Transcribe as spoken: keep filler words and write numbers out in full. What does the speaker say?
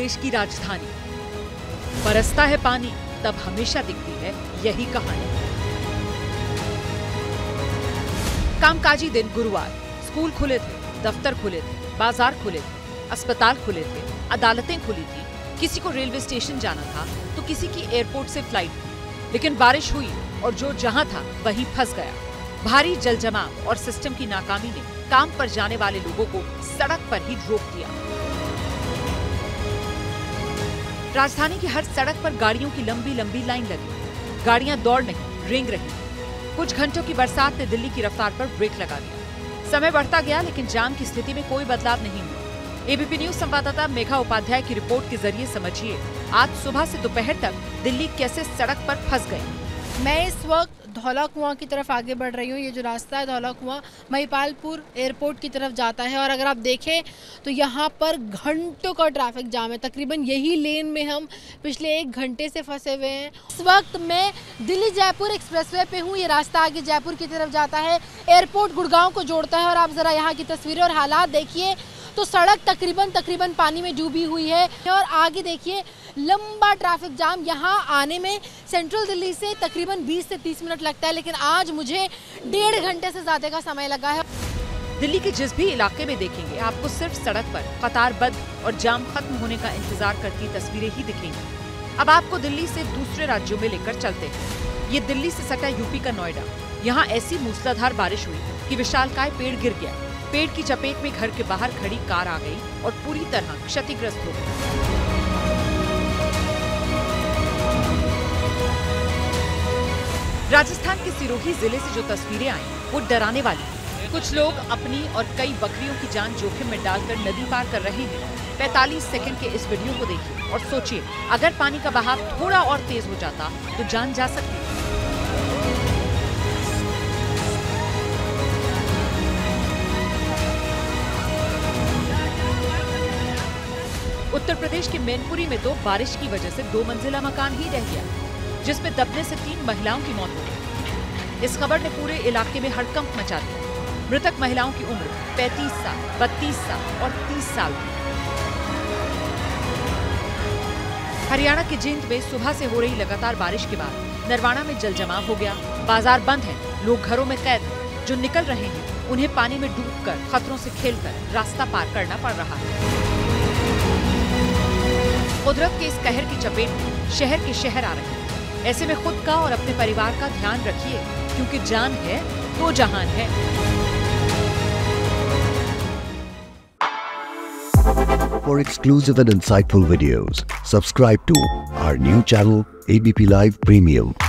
प्रदेश की राजधानी। बरसता है पानी तब हमेशा दिखती है यही कहानी। कामकाजी दिन गुरुवार। स्कूल खुले थे, दफ्तर खुले थे, बाजार खुले थे, अस्पताल खुले थे, अदालतें खुली थी। किसी को रेलवे स्टेशन जाना था तो किसी की एयरपोर्ट से फ्लाइट थी। लेकिन बारिश हुई और जो जहां था वहीं फंस गया। भारी जलजमाव और सिस्टम की नाकामी ने काम पर जाने वाले लोगों को सड़क पर ही रोक दिया। राजधानी की हर सड़क पर गाड़ियों की लंबी लंबी लाइन लगी। गाड़ियां दौड़ नहीं, रेंग रही। कुछ घंटों की बरसात ने दिल्ली की रफ्तार पर ब्रेक लगा दिया। समय बढ़ता गया लेकिन जाम की स्थिति में कोई बदलाव नहीं हुआ। एबीपी न्यूज संवाददाता मेघा उपाध्याय की रिपोर्ट के जरिए समझिए आज सुबह से दोपहर तक दिल्ली कैसे सड़क पर फंस गए। मैं इस वक्त धौला कुआं की तरफ आगे बढ़ रही हूँ। ये जो रास्ता है धौला कुआं महिपालपुर एयरपोर्ट की तरफ जाता है और अगर आप देखें तो यहाँ पर घंटों का ट्रैफिक जाम है। तकरीबन यही लेन में हम पिछले एक घंटे से फंसे हुए हैं। इस वक्त मैं दिल्ली जयपुर एक्सप्रेसवे पे हूँ। ये रास्ता आगे जयपुर की तरफ जाता है, एयरपोर्ट गुड़गांव को जोड़ता है। और आप ज़रा यहाँ की तस्वीरें और हालात देखिए तो सड़क तकरीबन तकरीबन पानी में डूबी हुई है और आगे देखिए लंबा ट्रैफिक जाम। यहाँ आने में सेंट्रल दिल्ली से तकरीबन बीस से तीस मिनट लगता है, लेकिन आज मुझे डेढ़ घंटे से ज्यादा का समय लगा है। दिल्ली के जिस भी इलाके में देखेंगे आपको सिर्फ सड़क पर कतारबद्ध और जाम खत्म होने का इंतजार करती तस्वीरें ही दिखेंगी। अब आपको दिल्ली से दूसरे राज्यों में लेकर चलते हैं। ये दिल्ली से सटा यूपी का नोएडा। यहाँ ऐसी मूसलाधार बारिश हुई कि विशालकाय पेड़ गिर गया। पेड़ की चपेट में घर के बाहर खड़ी कार आ गई और पूरी तरह क्षतिग्रस्त हो गई। राजस्थान के सिरोही जिले से जो तस्वीरें आई वो डराने वाली। कुछ लोग अपनी और कई बकरियों की जान जोखिम में डालकर नदी पार कर रहे हैं। पैंतालीस सेकंड के इस वीडियो को देखिए और सोचिए अगर पानी का बहाव थोड़ा और तेज हो जाता तो जान जा सकती। उत्तर प्रदेश के मैनपुरी में तो बारिश की वजह से दो मंजिला मकान ही रह गया, जिसमें दबने से तीन महिलाओं की मौत हो गई। इस खबर ने पूरे इलाके में हड़कंप मचा दिया। मृतक महिलाओं की उम्र पैंतीस साल, बत्तीस साल और तीस साल थी। हरियाणा के जींद में सुबह से हो रही लगातार बारिश के बाद नरवाना में जलजमाव हो गया। बाजार बंद है, लोग घरों में कैद हैं। जो निकल रहे हैं उन्हें पानी में डूबकर खतरों से खेलकर रास्ता पार करना पड़ रहा है। कुदरत के इस कहर की चपेट में शहर के शहर आ रहे हैं। ऐसे में खुद का और अपने परिवार का ध्यान रखिए, क्योंकि जान है तो जहान है। For exclusive and insightful videos, subscribe to our new channel A B P Live Premium.